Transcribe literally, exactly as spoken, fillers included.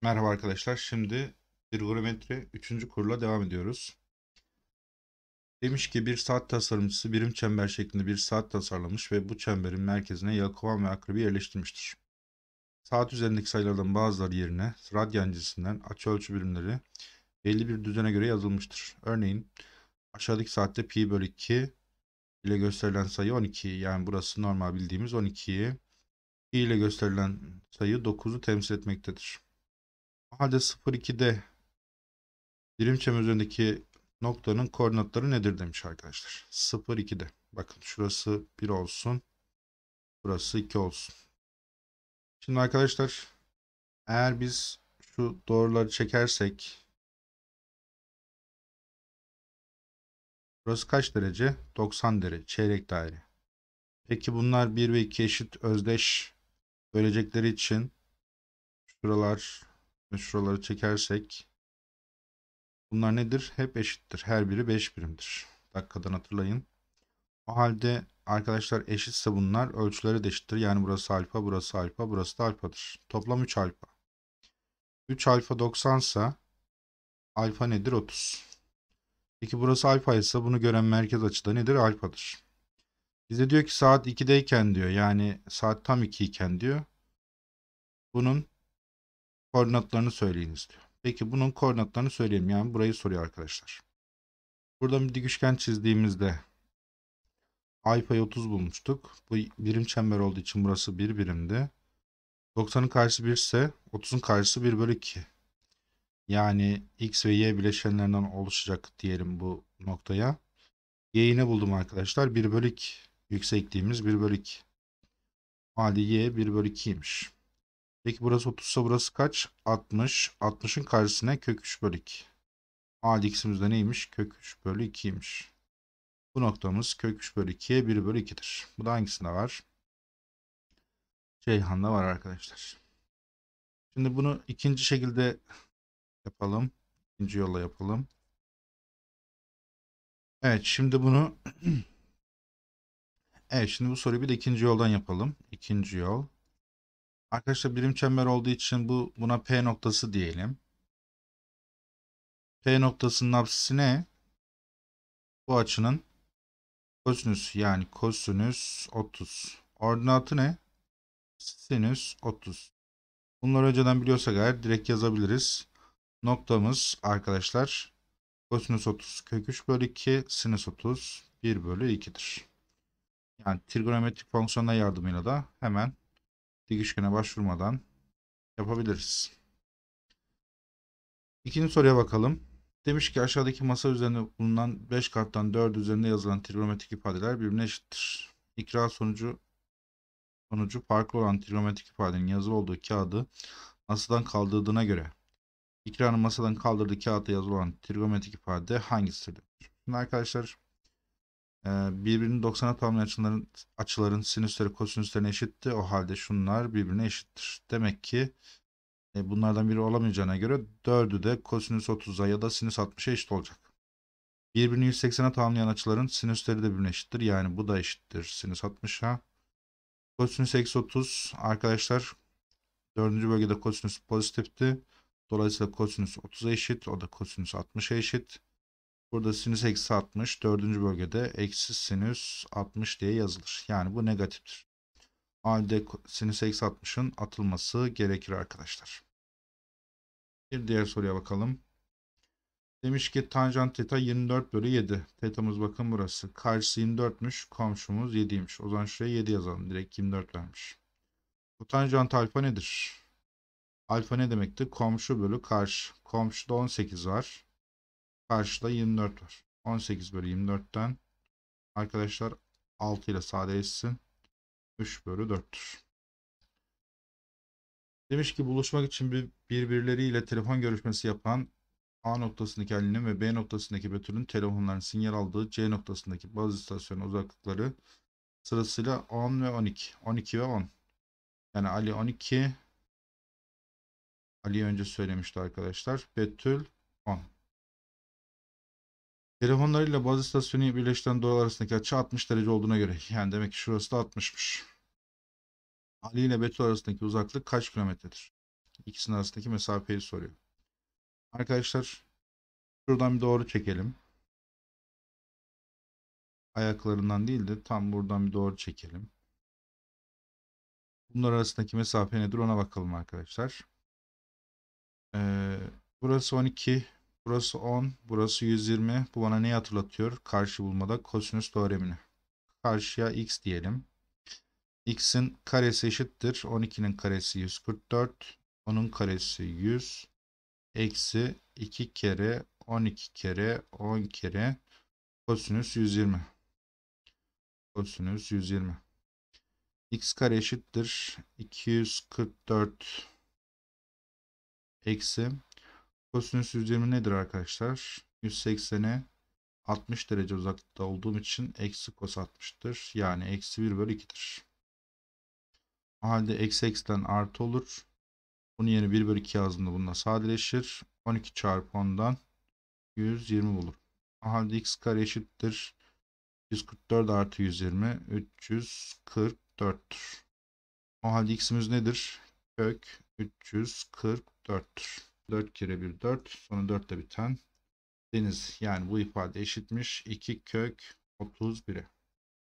Merhaba arkadaşlar. Şimdi trigonometri üçüncü kurla devam ediyoruz. Demiş ki bir saat tasarımcısı birim çember şeklinde bir saat tasarlamış ve bu çemberin merkezine yelkovan ve akrebi yerleştirmiştir. Saat üzerindeki sayılardan bazıları yerine radyan cinsinden açıölçü birimleri belli bir düzene göre yazılmıştır. Örneğin aşağıdaki saatte pi bölü iki ile gösterilen sayı on iki, yani burası normal bildiğimiz on ikiyi, pi ile gösterilen sayı dokuzu temsil etmektedir. O halde sıfır iki'de birim çember üzerindeki noktanın koordinatları nedir demiş arkadaşlar. sıfır iki'de. Bakın şurası bir olsun. Burası iki olsun. Şimdi arkadaşlar, eğer biz şu doğruları çekersek burası kaç derece? doksan derece. Çeyrek daire. Peki bunlar bir ve iki eşit özdeş bölecekleri için şuralar ve şuraları çekersek bunlar nedir? Hep eşittir. Her biri beş birimdir. Dakikadan hatırlayın. O halde arkadaşlar, eşitse bunlar ölçüleri de eşittir. Yani burası alfa, burası alfa, burası da alfadır. Toplam üç alfa. üç alfa doksan ise alfa nedir? otuz. Peki burası alfa ise bunu gören merkez açıda nedir? Alfadır. Bize diyor ki saat iki'deyken diyor, yani saat tam iki iken diyor, bunun koordinatlarını söyleyiniz diyor. Peki bunun koordinatlarını söyleyelim. Yani burayı soruyor arkadaşlar. Burada bir dik üçgen çizdiğimizde alfayı otuz bulmuştuk. Bu birim çember olduğu için burası bir birimdi. doksanın karşısı bir ise otuzun karşısı bir bölü iki. Yani x ve y bileşenlerinden oluşacak diyelim bu noktaya. Y'yi ne buldum arkadaşlar? bir bölü iki. Yüksekliğimiz bir bölü iki. O halde y bir bölü iki'ymiş. Peki burası otuz ise burası kaç? altmış. altmışın karşısına kök üç bölü iki. O halde x'imiz de neymiş? Kök üç bölü iki'ymiş. Bu noktamız kök üç bölü iki'ye bir bölü iki'dir. Bu da hangisinde var? Ceyhan'da var arkadaşlar. Şimdi bunu ikinci şekilde yapalım. İkinci yolla yapalım. Evet, şimdi bunu evet şimdi bu soruyu bir de ikinci yoldan yapalım. İkinci yol. Arkadaşlar, birim çember olduğu için bu buna P noktası diyelim. P noktasının apsisi ne? Bu açının kosinüs, yani kosinüs otuz. Ordinatı ne? Sinüs otuz. Bunları önceden biliyorsak eğer direkt yazabiliriz. Noktamız arkadaşlar kosinüs otuz kök üç bölü iki, sinüs otuz bir bölü iki'dir. Yani trigonometrik fonksiyonlar yardımıyla da hemen dik üçgene başvurmadan yapabiliriz. İkinci soruya bakalım. Demiş ki aşağıdaki masa üzerinde bulunan beş karttan dördü üzerinde yazılan trigonometrik ifadeler birbirine eşittir. İkra sonucu sonucu farklı olan trigonometrik ifadenin yazılı olduğu kağıdı masadan kaldırdığına göre İkra'nın masadan kaldırdığı kağıtta yazılı olan trigonometrik ifade hangisidir? Şimdi arkadaşlar, birbirini doksana tamamlayan açıların, açıların sinüsleri kosinüslerine eşitti. O halde şunlar birbirine eşittir. Demek ki E, bunlardan biri olamayacağına göre dördü de kosinüs otuz'a ya da sinüs altmış'a eşit olacak. Birbirini yüz seksene tamamlayan açıların sinüsleri de birbirine eşittir. Yani bu da eşittir sinüs altmış'a. Kosinüs eksi otuz arkadaşlar, dördüncü bölgede kosinüs pozitifti. Dolayısıyla kosinüs otuz'a eşit. O da kosinüs altmış'a eşit. Burada sinüs eksi altmış dördüncü bölgede eksi sinüs altmış diye yazılır. Yani bu negatiftir. O halde sinüs eksi altmışın atılması gerekir arkadaşlar. Bir diğer soruya bakalım. Demiş ki tanjant teta yirmi dört bölü yedi. Tetamız bakın burası. Karşısı yirmi dört'müş. Komşumuz yedi'ymiş. O zaman şuraya yedi yazalım. Direkt yirmi dört vermiş. Bu tanjant alfa nedir? Alfa ne demekti? Komşu bölü karşı. Komşuda on sekiz var. Karşıda yirmi dört var. on sekiz bölü yirmi dört'ten arkadaşlar altı ile sadeleşsin. üç bölü dört'tür. Demiş ki buluşmak için bir, birbirleriyle telefon görüşmesi yapan A noktasındaki Ali'nin ve B noktasındaki Betül'ün telefonların sinyal aldığı C noktasındaki baz istasyonu uzaklıkları sırasıyla on ve on iki. on iki ve on. Yani Ali on iki. Ali önce söylemişti arkadaşlar. Betül on. Telefonlarıyla baz istasyonu birleştiren doğru arasındaki açı altmış derece olduğuna göre. Yani demek ki şurası da altmış'mış. Ali ile Betül arasındaki uzaklık kaç kilometredir? İkisinin arasındaki mesafeyi soruyor. Arkadaşlar şuradan bir doğru çekelim. Ayaklarından değil de tam buradan bir doğru çekelim. Bunlar arasındaki mesafe nedir ona bakalım arkadaşlar. Ee, burası on iki, burası on, burası yüz yirmi. Bu bana neyi hatırlatıyor? Karşı bulmada kosinüs teoremini. Karşıya x diyelim. X'in karesi eşittir. on ikinin karesi yüz kırk dört. onun karesi yüz. Eksi iki kere on iki kere on kere kosinüs yüz yirmi. Kosinüs yüz yirmi. X kare eşittir. iki yüz kırk dört eksi kosinüs yüz yirmi nedir arkadaşlar? yüz seksene altmış derece uzaklıkta olduğum için eksi kos altmıştır. Yani eksi bir bölü ikidir. O halde eksi eksiden artı olur. Bunun yerine bir bölü iki yazdığında bununla sadeleşir. on iki çarpı ondan yüz yirmi bulur. O halde x kare eşittir. yüz kırk dört artı yüz yirmi üç yüz kırk dörttür. O halde x'imiz nedir? Kök üç yüz kırk dörttür. dört kere bir dört. Sonra dört ile biten deniz. Yani bu ifade eşitmiş iki kök otuz bire.